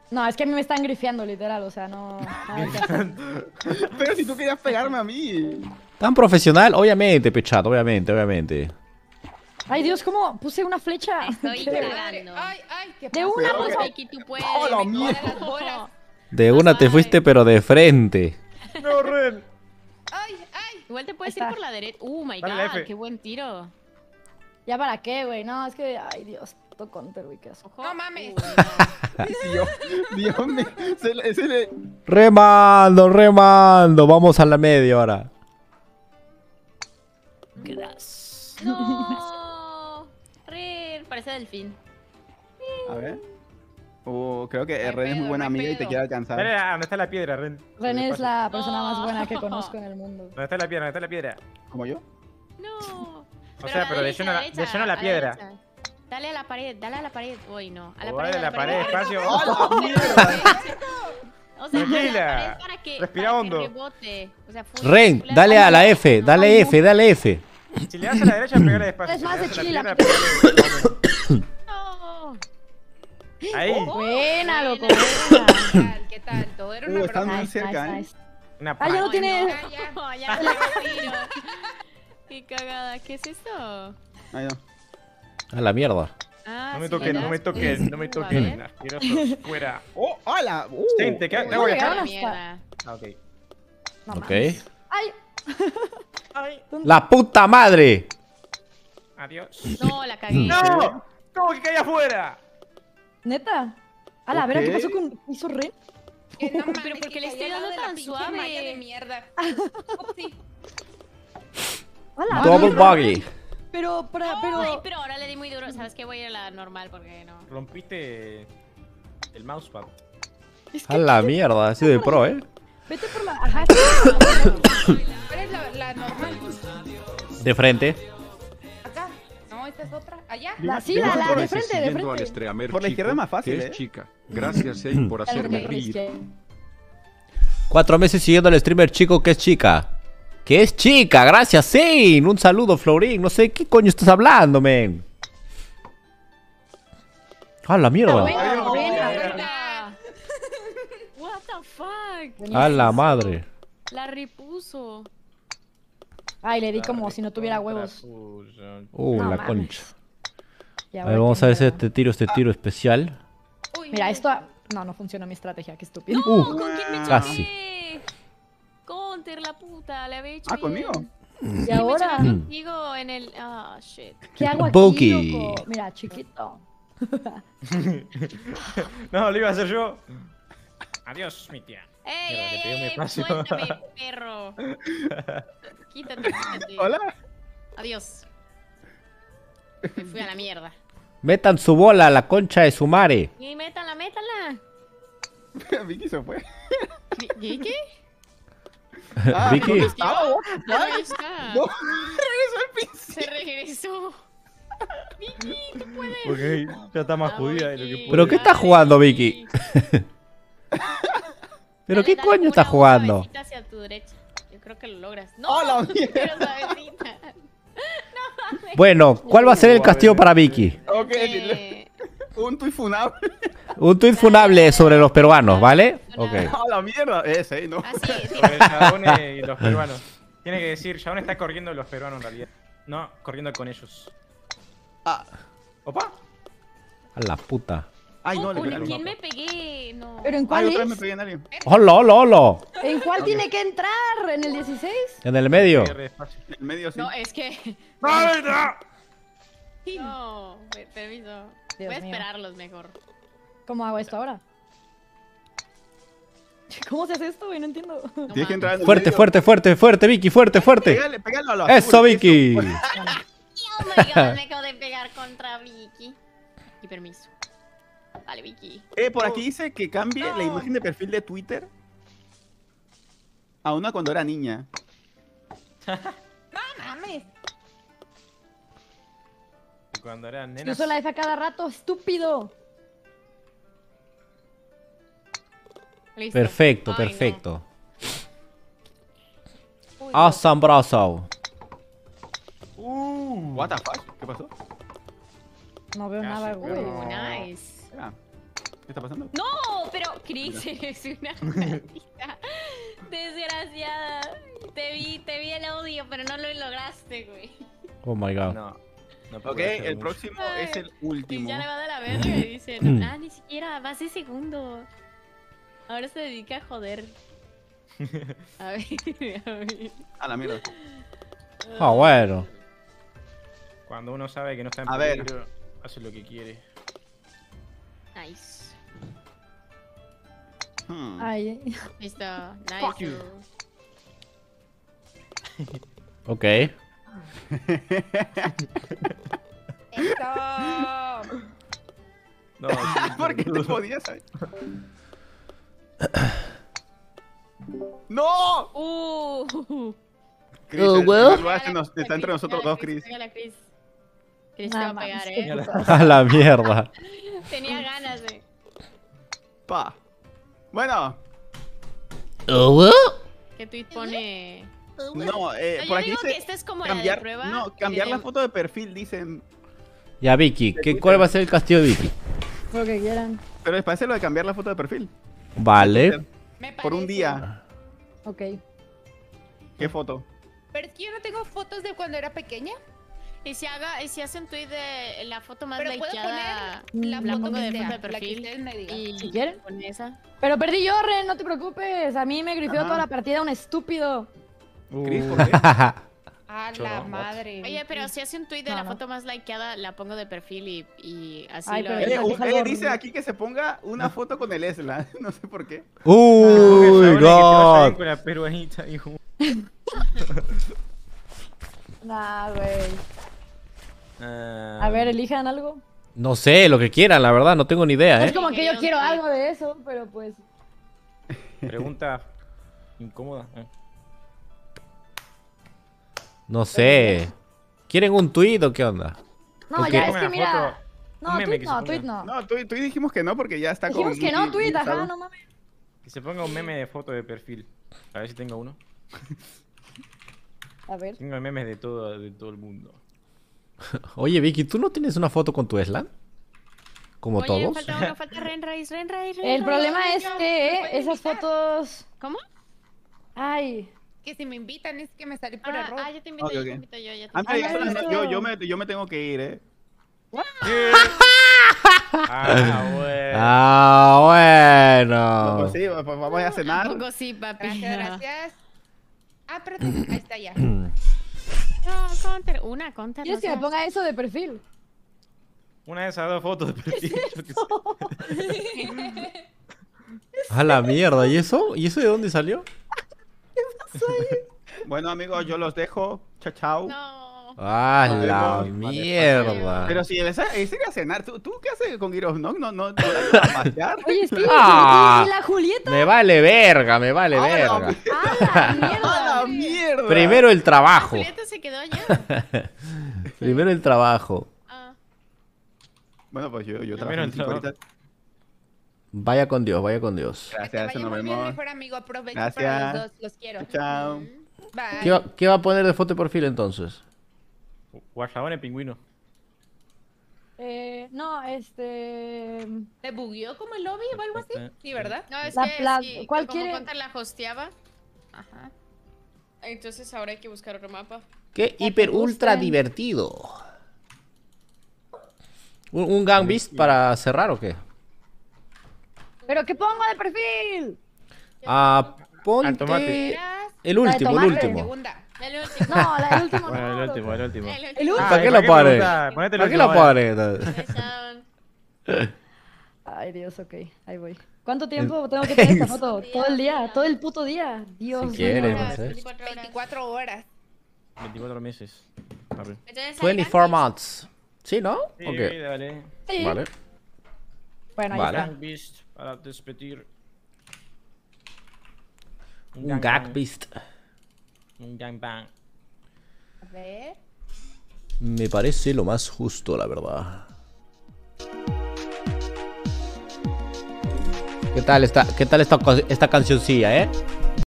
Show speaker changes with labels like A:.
A: No, es que a mí me están grifeando, literal, o sea, no. Nada que hacer.
B: Pero si tú querías pegarme a mí.
C: Tan profesional, obviamente, Pechat, obviamente.
A: Ay, Dios, ¿cómo puse una flecha?
D: Estoy
A: ¿Qué?
D: cagando.
E: Ay, ay, qué
A: De
E: pasa?
A: una,
B: Pero,
A: pues.
D: Vicky, tú puedes.
B: ¡Oh, la
D: me
B: mierda!
D: jodas las bolas.
C: De una te fuiste, pero de frente.
F: No, Ren.
E: Ay, ay.
D: Igual te puedes
A: Ahí
D: ir
A: está.
D: por la derecha. My
F: Dale,
D: god,
F: F.
D: qué buen tiro.
A: ¿Ya para qué, güey? No, es que. Ay, Dios, puto counter, güey, qué asco.
D: Ojo.
E: No mames.
B: Dios mío. Se le...
C: Remando. Vamos a la media ahora.
D: No. Ren, parece delfín.
B: A ver. Creo que
E: hay
B: Ren es muy
E: pedo,
B: buena
E: no hay
B: amiga y te
E: pedo.
B: quiere alcanzar.
F: Dale, ¿dónde está la piedra, Ren?
A: René es la persona más
D: No.
A: buena que conozco en el mundo.
F: ¿Dónde está la piedra? ¿Dónde está la piedra?
B: ¿Como yo?
D: No.
F: O sea,
D: a la
F: pero
D: derecha,
F: de lleno
D: a
F: de lleno la
D: a
F: piedra.
D: derecha. Dale a la pared, dale a la pared. Uy, no. A la
F: Oh,
D: pared.
F: dale
D: a
F: la pared, espacio.
B: ¡Oh, la mierda!
D: O sea,
F: Tranquila.
D: a la pared para que,
F: Respira
D: para
F: hondo.
D: Que rebote. O sea,
C: Ren, dale a la F, dale F, dale F.
F: Si le das a la derecha, pegale despacio.
A: Es
F: Si le
A: más
F: das
A: de
F: a la
A: chile la
F: piedra, pegale-
D: No.
F: Ahí.
A: Buena, loco,
E: ¿Qué
A: buena.
E: tal? ¿Qué tal? Todo era una
B: están
E: broma.
B: muy cerca,
A: nice.
F: Una
A: Ah, ya
F: pa-
A: no tiene.
E: Ya, ya.
D: No, ya me tiro. Qué cagada. ¿Qué es esto?
B: Ahí no.
C: A la mierda.
D: Ah,
F: No me
D: sí,
F: toquen,
D: ya
F: no me
D: das,
F: toquen,
D: pues.
F: no me
D: A
F: toquen.
D: ver.
F: Asquerosos, fuera.
B: ¡Oh, hola!
F: Gente, ¿qué
A: Uy,
F: hago
A: no
F: acá?
A: llegaron
D: La
A: hasta-
D: mierda.
F: Ah, ok.
A: No
C: Ok.
A: mames. Ay,
F: Ay,
C: ¡La puta madre!
F: adiós.
D: No, la cagué.
F: ¡No! ¿Cómo que cae afuera?
A: neta. A la vera, ¿qué
B: Ok.
A: pasó con. ¿Hizo Ren?
E: Que no mames,
D: Pero ¿por qué
E: que
D: le
E: cayó
D: estoy
E: al lado
D: dando
E: de la
D: tan
E: pinche
D: suave?
E: malla de mierda. Sí.
A: A la
C: Double
A: mierda.
C: buggy.
A: Pero,
D: Ay, pero ahora le di muy duro. ¿Sabes qué? Voy a ir a la normal porque no.
F: Rompiste el mousepad.
A: Es que
C: A la mierda, así de pro,
A: vete por la. Ajá,
E: ¿Cuál es la normal?
C: De frente.
E: Acá. No, esta es otra. Allá.
A: sí,
B: Yo
A: la
B: no
A: de
B: sé
A: frente, de
G: Siguiendo al
A: frente.
G: streamer
B: Por la izquierda es más fácil,
G: que
B: ¿eh?
G: es chica. Gracias, Zane, por hacerme reír.
C: 4 meses siguiendo al streamer chico que es chica. Que es chica, gracias, Zane. Un saludo, Florín. No sé qué coño estás hablando, men. A la mierda.
A: Buena, buena.
D: Verga. What the fuck.
C: A la madre.
D: La repuso.
A: Ay, le di como si no tuviera huevos.
D: No
C: La
A: mames.
C: concha.
A: Ya,
C: A ver,
A: voy
C: vamos a ver si
A: mierda.
C: este tiro especial.
E: Uy,
A: Mira, esto. No, no funciona mi estrategia, qué estúpido.
D: ¿Con quién me
C: Casi.
D: choqué? Counter, la puta. Le había hecho
B: Ah,
D: bien.
B: ¿conmigo?
A: Y
D: Sí,
A: ahora,
D: me choqué contigo en el. Ah, shit.
A: ¿qué hago aquí,
C: Buki.
A: loco? Mira, chiquito.
F: No, lo iba a hacer yo. Adiós, mi tía.
D: ¡Ey,
F: Mierda, le
D: ey,
F: pegué un
D: ey!
F: espacio.
D: ¡Suéltame, perro! Quítate, quítate.
B: Hola.
D: Adiós. Me fui a la mierda.
C: Metan su bola a la concha de su mare.
D: Y métala, métala.
B: Vicky se fue.
D: ¿Qué?
B: Ah,
C: Vicky.
B: Ah,
D: Ya no está.
B: no. Regresó al principio.
D: Se regresó. Vicky, tú puedes.
F: Ok, ya está más
D: Vamos,
F: jodida de lo
D: Vicky.
F: que
C: ¿Pero
F: puede.
C: qué está jugando, Vicky? ¿Pero
D: Dale,
C: qué
D: dale,
C: coño
D: una
C: está
D: voz
C: jugando?
D: suavecita hacia tu derecha. Yo creo que lo logras. No,
B: ¡Oh, la
D: pero suavecita.
C: Bueno, ¿cuál va a ser el castigo para Vicky?
B: Ok,
D: Eh,
B: un tuit funable.
C: Un tuit funable sobre los peruanos, ¿vale? Ok.
B: ¡A la mierda! Ese, ¿no?
D: Ah, sí, sí.
F: Sobre el Chabone y los peruanos. Tiene que decir, Chabón está corriendo de los peruanos en realidad. No, corriendo con ellos.
B: Ah.
F: ¿Opa?
C: A la puta.
B: Ay, no, le
D: Uy,
B: pegué.
D: ¿quién me pegué? No.
A: ¿Pero en
B: Ay,
A: cuál
B: otra vez me
A: es?
B: pegué en alguien.
C: ¡Hola, hola, hola!
A: ¿En cuál tiene que entrar? ¿En el 16?
C: En el medio.
F: Re despacio.
B: En el medio, sí.
D: No, es que.
F: ¡Ay, no!
D: No, permiso.
A: Dios
D: Voy a
A: mío.
D: esperarlos mejor.
A: ¿Cómo hago esto ahora? ¿Cómo se hace esto, güey? No entiendo.
D: No
B: Tienes que entrar en el
C: Fuerte,
B: medio.
C: fuerte, fuerte, fuerte, Vicky, fuerte, fuerte.
B: Pégale, pégalo a los
C: Eso,
B: azules,
C: Vicky.
D: Oh my god, me acabo de pegar contra Vicky. Y permiso. Vale, Vicky.
B: Por aquí dice que cambie la imagen de perfil de Twitter a una cuando era niña.
E: No mames.
F: Y cuando eran
A: Yo
F: nenas.
A: uso la F a cada rato, estúpido.
D: Listo.
C: Perfecto,
D: Ay, no.
C: perfecto.
D: Uy,
C: Asombroso.
B: What the fuck? ¿Qué pasó?
A: No veo
F: Casi,
A: nada, güey.
F: pero-
D: Nice.
B: Ah. ¿Qué está pasando?
D: No, pero Chris es una maldita desgraciada. Te vi el audio, pero no lo lograste, güey.
C: Oh my god.
F: No. No puedo
B: Ok,
F: hacer
B: el
F: mucho.
B: próximo es el
D: Chris
B: último.
D: ya le va de la verga y dice, ni siquiera, vas de segundo. Ahora se dedica a joder. A ver.
B: A la mierda.
C: Ah, bueno.
F: Cuando uno sabe que no está en
B: A ver.
F: peligro, hace lo que quiere.
D: Nice.
A: Ay,
D: Listo.
B: Fuck you.
D: Nice.
C: Ok.
E: Eso.
F: No, sí,
B: ¿Por qué te podías saber? ¡No! Chris,
C: well.
B: está entre nosotros dos, Chris.
D: Chris te va
A: nada
D: a
A: más.
D: pegar,
A: qué
D: eh.
A: putas.
C: A la mierda.
D: Tenía ganas,
B: Pa. Bueno,
D: ¿Qué tweet pone?
B: no,
D: No,
B: por
D: yo
B: aquí
D: digo
B: dice
D: que esta es como la
B: cambiar,
D: de prueba.
B: no, cambiar la
D: Tiene-
B: foto de perfil, dicen.
C: Ya, Vicky, ¿cuál va a ser el castigo de Vicky?
A: Lo que quieran.
B: Pero les parece lo de cambiar la foto de perfil.
C: Vale.
E: Me
B: Por un
E: parece.
B: día.
A: Ok.
B: ¿Qué foto?
E: Pero es que yo no tengo fotos de cuando era pequeña.
D: Y si hace un tweet de la foto más
E: Pero puedo
D: likeada,
E: poner la
A: la
E: foto
D: pongo
E: que
D: de
E: sea,
D: foto de
E: la que
D: perfil.
E: ustedes me digan.
D: Y
A: Si quieren.
D: con esa.
A: Pero perdí yo, Ren, no te preocupes. A mí me grifeó
B: Ajá.
A: toda la partida un estúpido.
B: Chris, ¿por qué?
E: A
F: Yo
E: la
F: no,
E: madre.
D: Oye, pero si hace un tweet de
A: No,
D: la
A: no.
D: foto más likeada, la pongo de perfil y así
A: Ay,
D: lo
A: pero
D: hago.
A: es algo
B: Dice
A: horrible.
B: aquí que se ponga una foto con el Esla. No sé por qué.
C: Uy,
F: God.
C: God.
F: Con la peruanita, hijo.
A: Nah, güey.
F: Ah,
A: A ver, elijan algo.
C: No sé, lo que quieran, la verdad, no tengo ni idea,
A: Es
C: ¿eh?
A: como que yo
D: Quería un
A: quiero
D: tweet.
A: algo de eso, pero pues.
F: Pregunta incómoda.
C: No sé. ¿Quieren un tuit o qué onda?
A: No,
C: Ok.
A: ya es
F: Ponme
A: que
F: la
A: mira.
F: foto,
A: No,
F: un meme
A: tweet
F: que
A: no,
F: se
A: tweet
F: ponga.
A: no.
B: No, tú dijimos que no porque ya está con.
A: Dijimos que no, tweet,
B: usado.
A: ajá, no mames.
F: Que se ponga un meme de foto de perfil. A ver si tengo uno.
A: A ver.
F: Tengo memes de todo el mundo.
C: Oye, Vicky, ¿tú no tienes una foto con tu Eslan? ¿Como
D: Oye,
C: todos?
D: falta uno, falta Renrise.
A: El problema es que esas fotos.
D: ¿Cómo?
A: Ay.
E: Que si me invitan es que me salí por error.
D: Ya te invito,
B: Ok,
D: yo
B: ok.
D: te invito, yo ya te
B: Ah,
D: invito.
B: mira,
A: Ah,
B: yo,
A: eso.
B: yo me tengo que ir, ¿eh?
F: Ah, bueno.
C: Ah, bueno.
B: Pues sí, pues vamos a cenar.
D: Tampoco sí, papi.
E: Gracias, gracias. Ah, pero ahí está ya.
D: No, counter. Una counter.
A: ¿Quieres que me ponga eso de perfil?
F: Una de esas dos fotos de perfil. yo qué sé.
C: A la mierda, ¿y eso? ¿Y eso de dónde salió?
B: Bueno, amigos, yo los dejo. Chao, chao.
D: No.
C: Ah,
B: Nos
C: la
B: vemos.
C: mierda.
B: Pero si es ir a cenar, ¿tú qué haces con Giros? No, la llevas a pasear.
A: Oye, sí.
C: Ah.
A: ¿Y la Julieta?
C: Me vale verga, me vale
B: Ah,
C: verga.
A: ¡Ah, la mierda!
B: ¡A la mierda!
C: Primero el trabajo.
D: Julieta se quedó allá.
C: Primero el trabajo.
D: Ah.
B: Bueno, pues yo trabajo
F: Primero
B: en
F: el trabajo.
B: 5 horitas.
C: Vaya con Dios, vaya con Dios.
E: Que te
B: Gracias,
E: vaya
B: nos
E: muy bien,
B: vemos.
E: mejor amigo. Aprovecho
B: Gracias.
E: para los dos. Los quiero.
B: Chao.
E: Bye.
C: ¿Qué va a poner de foto de perfil entonces?
F: Guasabón pingüino.
A: No,
E: ¿Te bugueó como el lobby o algo así? Sí, ¿verdad?
D: No, es
A: La
D: que
A: pla-
D: sí,
A: ¿cuál
D: como
A: quiere?
D: Contar la hosteaba. Ajá. Entonces ahora hay que buscar otro mapa.
C: Qué
A: que
C: hiper ultra
A: gusten.
C: divertido. ¿Un gang beast para cerrar o qué?
A: ¿Pero qué pongo de perfil?
C: Ah,
F: Al
C: ponte
F: tomate.
C: el último, el
A: tomate.
C: último.
E: Segunda.
D: El último.
A: No, el último
F: Bueno,
A: no.
F: el último, el último.
D: El
A: El
D: último.
A: último.
C: ¿Para qué
F: ¿para
C: lo pone?
F: preguntar? Ponete el
C: ¿Para qué lo
F: último ahora.
C: pone?
D: Son-
A: Ay, Dios, ok. Ahí voy. ¿Cuánto tiempo tengo que tener esta foto? Todo el día, todo el puto día. Dios
C: Si quieres,
A: mío.
C: no sé.
D: 24 horas.
E: 24 horas.
F: 24 meses. A ver.
D: Entonces, hay
C: 24
D: gangues.
C: months. ¿Sí, no?
F: Sí,
C: ¿O qué?
F: dale.
A: Sí.
C: Vale.
A: Bueno, ahí
C: Vale.
A: está.
F: Gang Beast para despedir.
C: Un gag beast.
F: Un gangbang.
E: A ver.
C: Me parece lo más justo, la verdad. ¿Qué tal esta cancioncilla, eh?